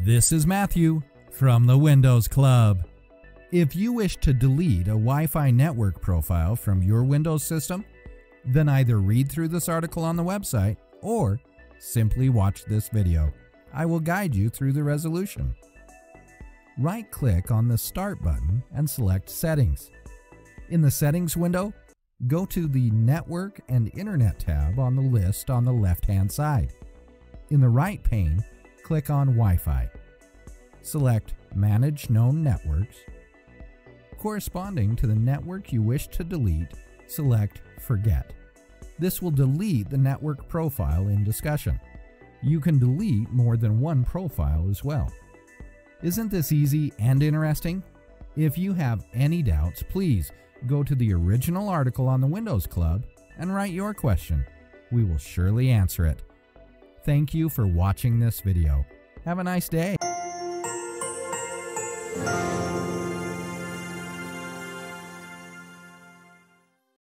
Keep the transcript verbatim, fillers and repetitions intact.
This is Matthew from the Windows Club. If you wish to delete a Wi-Fi network profile from your Windows system, then either read through this article on the website or simply watch this video. I will guide you through the resolution. Right-click on the Start button and select Settings. In the Settings window, go to the Network and Internet tab on the list on the left-hand side. In the right pane, click on Wi-Fi. Select Manage Known Networks. Corresponding to the network you wish to delete, select Forget. This will delete the network profile in discussion. You can delete more than one profile as well. Isn't this easy and interesting? If you have any doubts, please go to the original article on the Windows Club and write your question. We will surely answer it. Thank you for watching this video. Have a nice day.